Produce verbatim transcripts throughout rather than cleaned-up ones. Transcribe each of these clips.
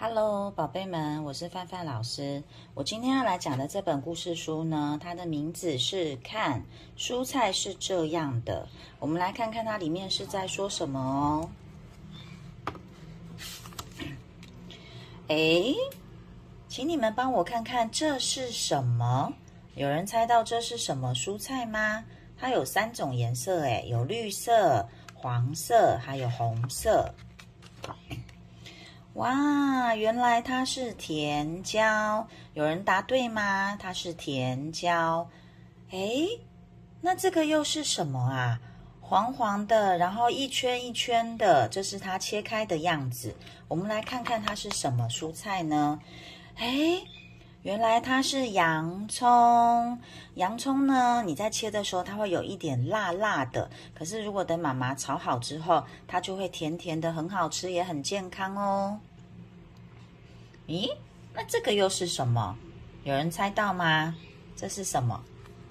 Hello，宝贝们，我是范范老师。我今天要来讲的这本故事书呢，它的名字是《看蔬菜是这样的》。我们来看看它里面是在说什么哦。诶，请你们帮我看看这是什么？有人猜到这是什么蔬菜吗？它有三种颜色，诶，有绿色、黄色，还有红色。哇，原来它是甜椒，有人答对吗？它是甜椒。诶，那这个又是什么啊？黄黄的，然后一圈一圈的，这是它切开的样子。我们来看看它是什么蔬菜呢？诶，原来它是洋葱。洋葱呢，你在切的时候，它会有一点辣辣的。可是如果等妈妈炒好之后，它就会甜甜的，很好吃，也很健康哦。咦，那这个又是什么？有人猜到吗？这是什么？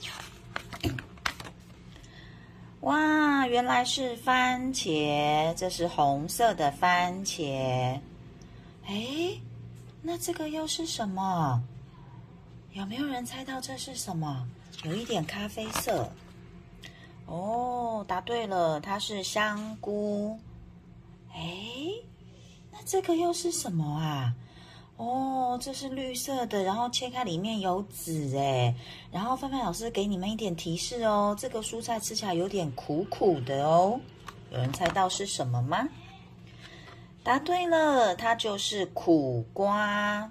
哇，原来是番茄，这是红色的番茄。诶，那这个又是什么？有没有人猜到这是什么？有一点咖啡色。哦，答对了，它是香菇。诶，那这个又是什么啊？哦，这是绿色的，然后切开里面有籽诶。然后范范老师给你们一点提示哦，这个蔬菜吃起来有点苦苦的哦。有人猜到是什么吗？答对了，它就是苦瓜。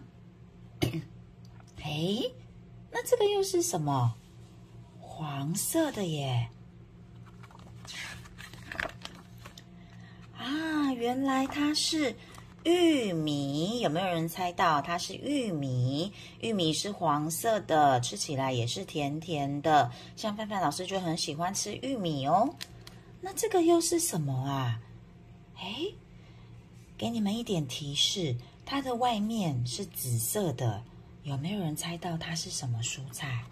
诶，那这个又是什么？黄色的耶。啊，原来它是玉米，有没有人猜到它是玉米？玉米是黄色的，吃起来也是甜甜的。像范范老师就很喜欢吃玉米哦。那这个又是什么啊？诶，给你们一点提示，它的外面是紫色的，有没有人猜到它是什么蔬菜？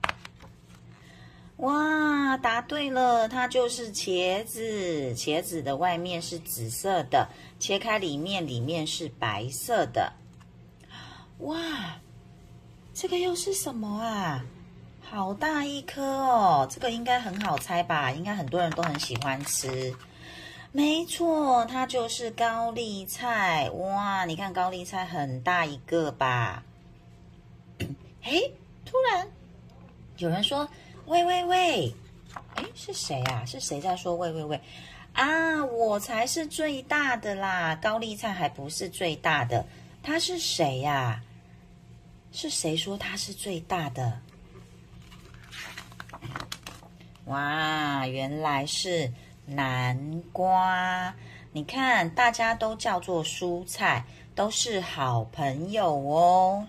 哇，答对了，它就是茄子。茄子的外面是紫色的，切开里面，里面是白色的。哇，这个又是什么啊？好大一颗哦，这个应该很好猜吧？应该很多人都很喜欢吃。没错，它就是高丽菜。哇，你看高丽菜很大一个吧？诶，突然有人说喂喂喂，诶，是谁啊？是谁在说喂喂喂？啊，我才是最大的啦，高丽菜还不是最大的。他是谁呀？是谁说他是最大的？哇，原来是南瓜。你看，大家都叫做蔬菜，都是好朋友哦。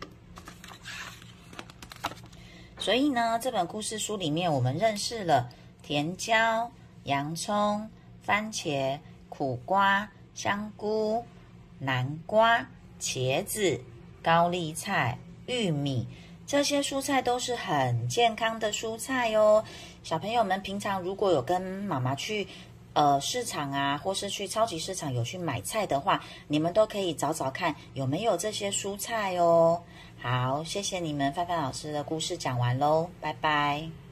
所以呢，这本故事书里面，我们认识了甜椒、洋葱、番茄、苦瓜、香菇、南瓜、茄子、高丽菜、玉米，这些蔬菜都是很健康的蔬菜哦。小朋友们平常如果有跟妈妈去呃市场啊，或是去超级市场有去买菜的话，你们都可以找找看有没有这些蔬菜哦。好，谢谢你们，范范老师的故事讲完喽，拜拜。